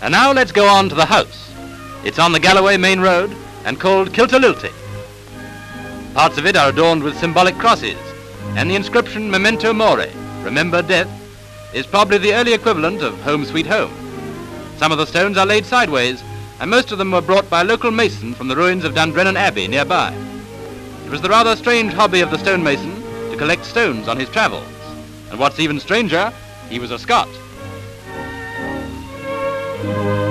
And now let's go on to the house. It's on the Galloway main road and called Kiltalilty. Parts of it are adorned with symbolic crosses, and the inscription Memento Mori, remember death, is probably the early equivalent of Home Sweet Home. Some of the stones are laid sideways, and most of them were brought by a local mason from the ruins of Dundrennan Abbey nearby. It was the rather strange hobby of the stonemason to collect stones on his travels, and what's even stranger, he was a Scot.